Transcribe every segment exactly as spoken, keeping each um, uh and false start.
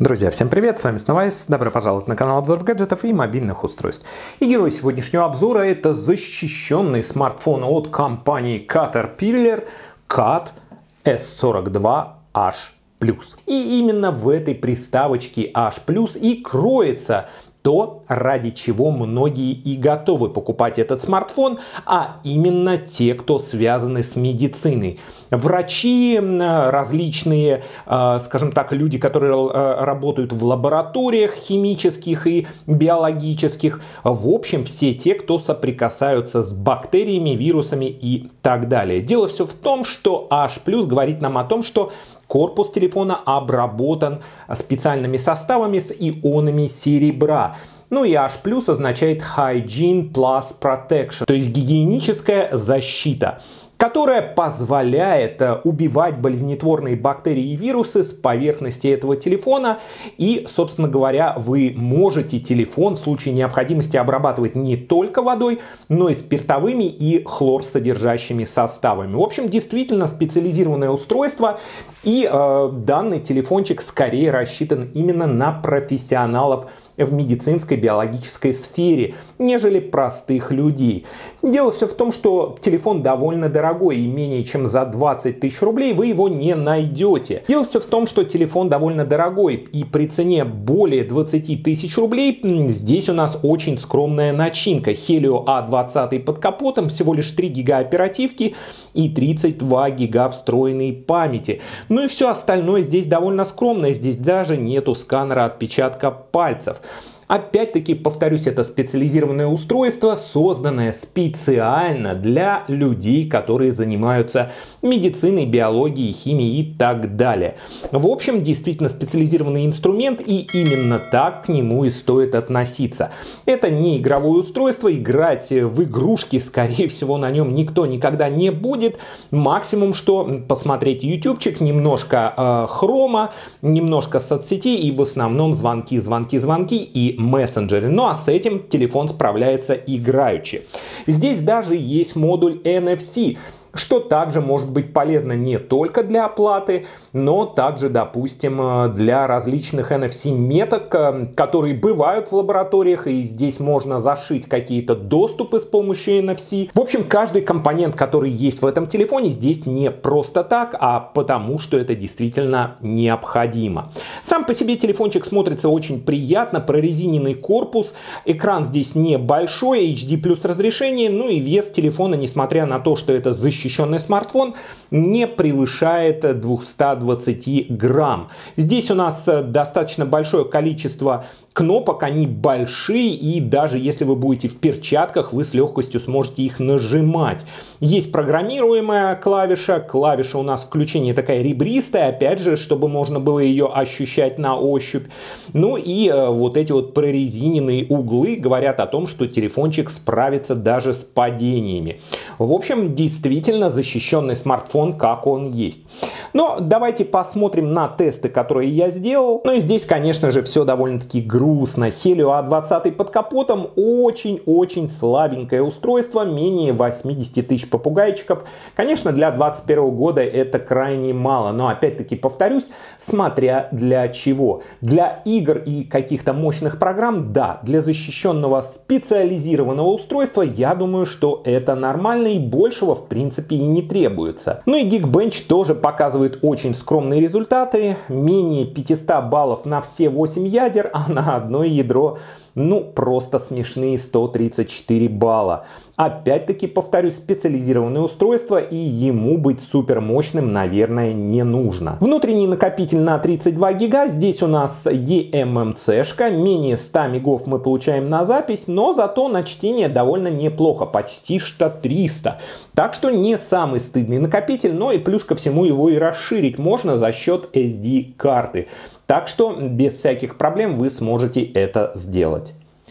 Друзья, всем привет, с вами Снова.с, добро пожаловать на канал обзоров гаджетов и мобильных устройств. И герой сегодняшнего обзора — это защищенный смартфон от компании Caterpillar кат эс сорок два эйч плюс. И именно в этой приставочке эйч плюс и кроется то, ради чего многие и готовы покупать этот смартфон, а именно те, кто связаны с медициной. Врачи, различные, скажем так, люди, которые работают в лабораториях химических и биологических. В общем, все те, кто соприкасаются с бактериями, вирусами и так далее. Дело все в том, что эйч плюс говорит нам о том, что корпус телефона обработан специальными составами с ионами серебра. Ну и эйч плюс означает Hygiene Plus Protection, то есть гигиеническая защита, которая позволяет убивать болезнетворные бактерии и вирусы с поверхности этого телефона. И, собственно говоря, вы можете телефон в случае необходимости обрабатывать не только водой, но и спиртовыми и хлорсодержащими составами. В общем, действительно специализированное устройство. И э, данный телефончик скорее рассчитан именно на профессионалов в медицинской биологической сфере, нежели простых людей. Дело все в том, что телефон довольно дорогой, и менее чем за двадцать тысяч рублей вы его не найдете. Дело все в том, что телефон довольно дорогой, и при цене более двадцати тысяч рублей здесь у нас очень скромная начинка. Helio а двадцать под капотом, всего лишь три гига оперативки и тридцать два гига встроенной памяти. Ну и все остальное здесь довольно скромное, здесь даже нету сканера отпечатка пальцев. Опять-таки, повторюсь, это специализированное устройство, созданное специально для людей, которые занимаются медициной, биологией, химией и так далее. В общем, действительно специализированный инструмент, и именно так к нему и стоит относиться. Это не игровое устройство, играть в игрушки, скорее всего, на нем никто никогда не будет. Максимум, что посмотреть ютубчик, немножко э, хрома, немножко соцсетей и в основном звонки, звонки, звонки и мессенджеры. Ну а с этим телефон справляется играючи. Здесь даже есть модуль эн эф си, что также может быть полезно не только для оплаты, но также, допустим, для различных эн эф си меток, которые бывают в лабораториях, и здесь можно зашить какие-то доступы с помощью эн эф си. В общем, каждый компонент, который есть в этом телефоне, здесь не просто так, а потому, что это действительно необходимо. Сам по себе телефончик смотрится очень приятно, прорезиненный корпус, экран здесь небольшой, эйч ди плюс разрешение, ну и вес телефона, несмотря на то, что это защищенный Защищенный смартфон, не превышает двухсот двадцати грамм. Здесь у нас достаточно большое количество кнопок, они большие, и даже если вы будете в перчатках, вы с легкостью сможете их нажимать. Есть программируемая клавиша, клавиша у нас включения такая ребристая, опять же, чтобы можно было ее ощущать на ощупь. Ну и э, вот эти вот прорезиненные углы говорят о том, что телефончик справится даже с падениями. В общем, действительно защищенный смартфон, как он есть. Но давайте посмотрим на тесты, которые я сделал. Ну и здесь, конечно же, все довольно-таки грустно. Helio а двадцать под капотом, очень-очень слабенькое устройство, менее восьмидесяти тысяч попугайчиков. Конечно, для двадцать первого года это крайне мало, но опять-таки повторюсь, смотря для чего. Для игр и каких-то мощных программ, да, для защищенного специализированного устройства, я думаю, что это нормально и большего в принципе и не требуется. Ну и Geekbench тоже показывает очень скромные результаты, менее пятисот баллов на все восемь ядер, а на одно ядро, ну, просто смешные сто тридцать четыре балла. Опять-таки, повторюсь, специализированное устройство, и ему быть супер мощным, наверное, не нужно. Внутренний накопитель на тридцать два гига, здесь у нас и эм эм си-шка, менее ста мегов мы получаем на запись, но зато на чтение довольно неплохо, почти что триста. Так что не самый стыдный накопитель, но и плюс ко всему его и расширить можно за счет эс ди карты. Так что без всяких проблем вы сможете это сделать.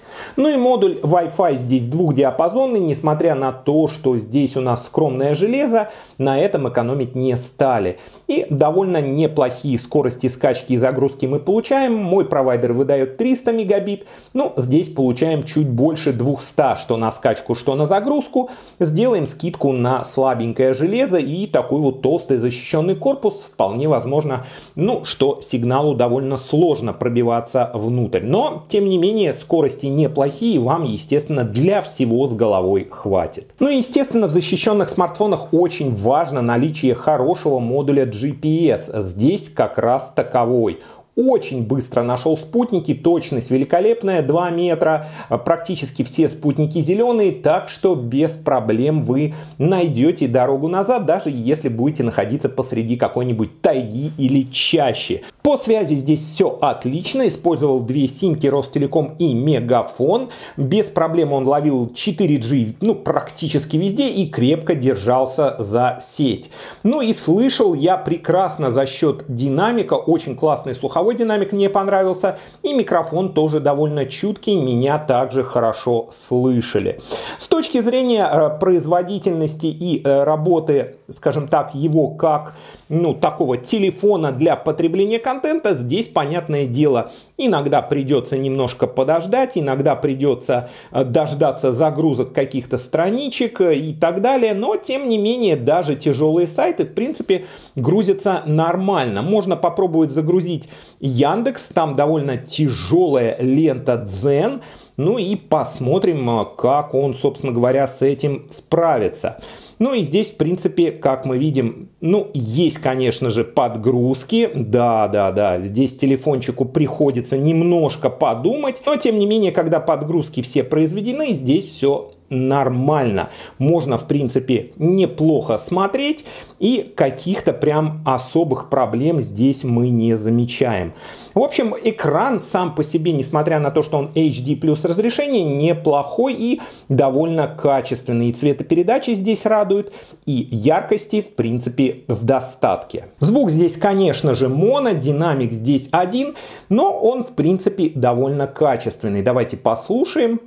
Ну и модуль Wi-Fi здесь двухдиапазонный, несмотря на то, что здесь у нас скромное железо, на этом экономить не стали. И довольно неплохие скорости скачки и загрузки мы получаем. Мой провайдер выдает триста мегабит, ну здесь получаем чуть больше двухсот, что на скачку, что на загрузку. Сделаем скидку на слабенькое железо и такой вот толстый защищенный корпус. Вполне возможно, ну, что сигналу довольно сложно пробиваться внутрь. Но, тем не менее, скорости неплохие, вам, естественно, для всего с головой хватит. Ну и, естественно, в защищенных смартфонах очень важно наличие хорошего модуля джи пи эс. Здесь как раз таковой. Очень быстро нашел спутники, точность великолепная, два метра, практически все спутники зеленые, так что без проблем вы найдете дорогу назад, даже если будете находиться посреди какой-нибудь тайги или чащи. По связи здесь все отлично, использовал две симки Ростелеком и Мегафон, без проблем он ловил четыре джи, ну, практически везде и крепко держался за сеть. Ну и слышал я прекрасно за счет динамика, очень классный слуховой динамик мне понравился, и микрофон тоже довольно чуткий, меня также хорошо слышали. С точки зрения э, производительности и э, работы, скажем так, его как, ну, такого телефона для потребления контента, здесь, понятное дело, иногда придется немножко подождать, иногда придется э, дождаться загрузок каких-то страничек э, и так далее, но, тем не менее, даже тяжелые сайты, в принципе, грузятся нормально. Можно попробовать загрузить Яндекс, там довольно тяжелая лента Дзен, ну и посмотрим, как он, собственно говоря, с этим справится. Ну и здесь, в принципе, как мы видим, ну, есть, конечно же, подгрузки. Да, да, да, здесь телефончику приходится немножко подумать. Но, тем не менее, когда подгрузки все произведены, здесь все нормально. Можно, в принципе, неплохо смотреть. И каких-то прям особых проблем здесь мы не замечаем. В общем, экран сам по себе, несмотря на то, что он эйч ди плюс разрешение, неплохой и довольно качественный. И цветопередача здесь радует, и яркости, в принципе, в достатке. Звук здесь, конечно же, моно, динамик здесь один, но он, в принципе, довольно качественный. Давайте послушаем.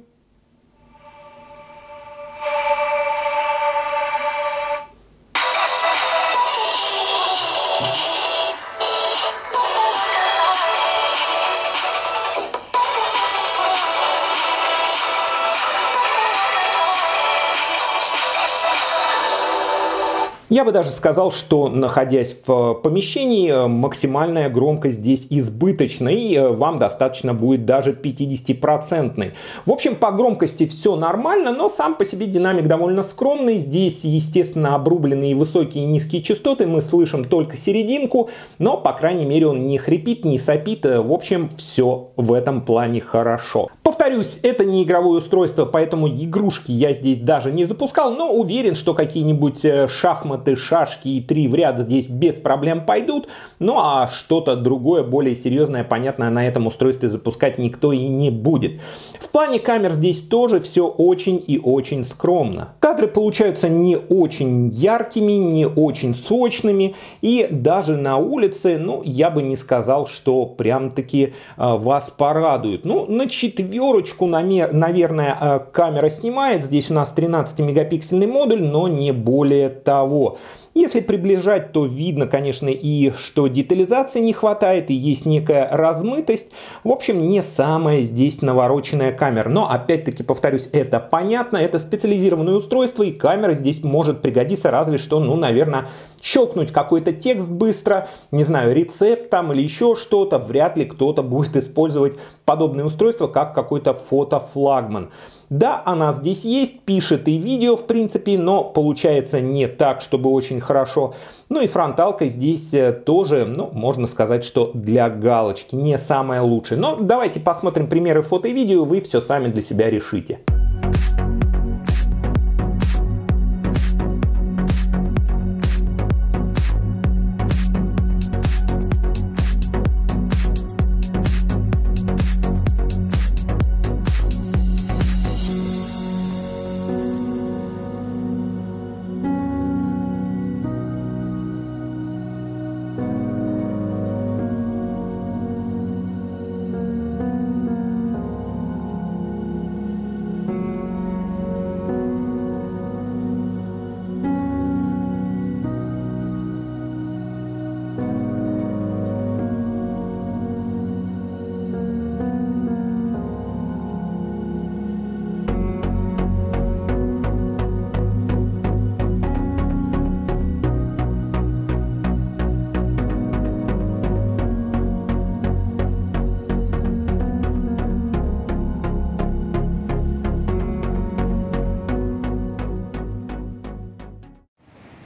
Я бы даже сказал, что, находясь в помещении, максимальная громкость здесь избыточна, и вам достаточно будет даже пятидесятипроцентной. В общем, по громкости все нормально, но сам по себе динамик довольно скромный. Здесь, естественно, обрубленные высокие и низкие частоты, мы слышим только серединку, но, по крайней мере, он не хрипит, не сопит. В общем, все в этом плане хорошо. Повторюсь, это не игровое устройство, поэтому игрушки я здесь даже не запускал, но уверен, что какие-нибудь шахматы, шашки и три в ряд здесь без проблем пойдут. Ну а что-то другое, более серьезное, понятно, на этом устройстве запускать никто и не будет. В плане камер здесь тоже все очень и очень скромно. Кадры получаются не очень яркими, не очень сочными, и даже на улице, ну, я бы не сказал, что прям-таки э, вас порадует. Ну, на четверочку, наверное, камера снимает. Здесь у нас тринадцатимегапиксельный модуль, но не более того. Если приближать, то видно, конечно, и что детализации не хватает, и есть некая размытость. В общем, не самая здесь навороченная камера. Но, опять-таки, повторюсь, это понятно, это специализированное устройство, и камера здесь может пригодиться разве что, ну, наверное, щелкнуть какой-то текст быстро, не знаю, рецепт там или еще что-то. Вряд ли кто-то будет использовать подобное устройство как какой-то фотофлагман. Да, она здесь есть, пишет и видео, в принципе, но получается не так, чтобы очень хорошо. Ну и фронталка здесь тоже, ну, можно сказать, что для галочки, не самая лучшая. Но давайте посмотрим примеры фото и видео, вы все сами для себя решите.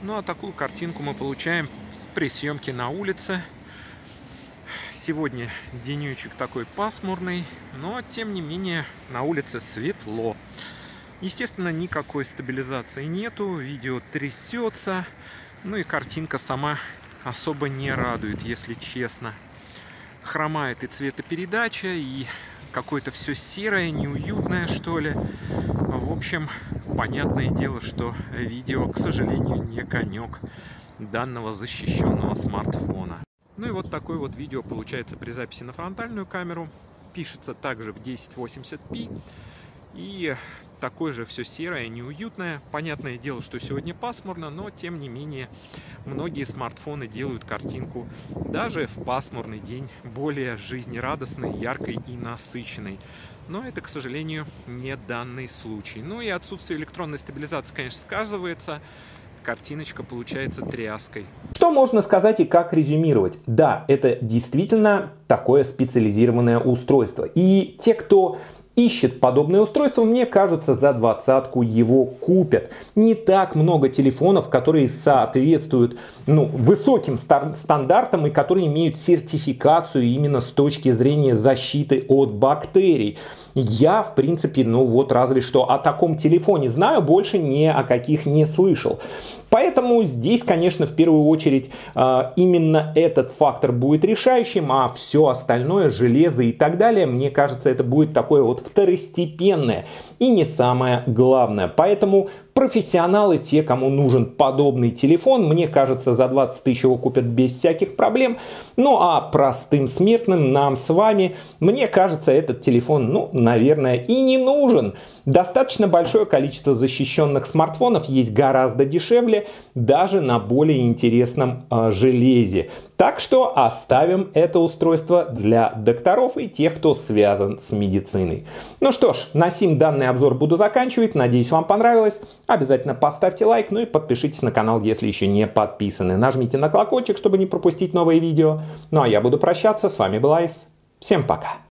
Ну а такую картинку мы получаем при съемке на улице. Сегодня денечек такой пасмурный, но тем не менее на улице светло. Естественно, никакой стабилизации нету, видео трясется, ну и картинка сама особо не радует, если честно. Хромает и цветопередача, и какое-то все серое, неуютное, что ли. В общем, понятное дело, что видео, к сожалению, не конек данного защищенного смартфона. Ну и вот такое вот видео получается при записи на фронтальную камеру. Пишется также в тысяча восемьдесят пи. И такое же все серое, неуютное. Понятное дело, что сегодня пасмурно, но тем не менее многие смартфоны делают картинку даже в пасмурный день более жизнерадостной, яркой и насыщенной. Но это, к сожалению, не данный случай. Ну и отсутствие электронной стабилизации, конечно, сказывается. Картиночка получается тряской. Что можно сказать и как резюмировать? Да, это действительно такое специализированное устройство. И те, кто ищет подобное устройство, мне кажется, за двадцатку его купят. Не так много телефонов, которые соответствуют ну, высоким стандартам и которые имеют сертификацию именно с точки зрения защиты от бактерий. Я, в принципе, ну вот разве что о таком телефоне знаю, больше ни о каких не слышал. Поэтому здесь, конечно, в первую очередь э, именно этот фактор будет решающим, а все остальное, железо и так далее, мне кажется, это будет такое вот второстепенное и не самое главное. Поэтому профессионалы, те, кому нужен подобный телефон, мне кажется, за двадцать тысяч его купят без всяких проблем. Ну а простым смертным, нам с вами, мне кажется, этот телефон, ну, наверное, и не нужен. Достаточно большое количество защищенных смартфонов есть гораздо дешевле, даже на более интересном э, железе. Так что оставим это устройство для докторов и тех, кто связан с медициной. Ну что ж, на сим данный обзор буду заканчивать. Надеюсь, вам понравилось. Обязательно поставьте лайк, ну и подпишитесь на канал, если еще не подписаны. Нажмите на колокольчик, чтобы не пропустить новые видео. Ну а я буду прощаться. С вами был Айс. Всем пока.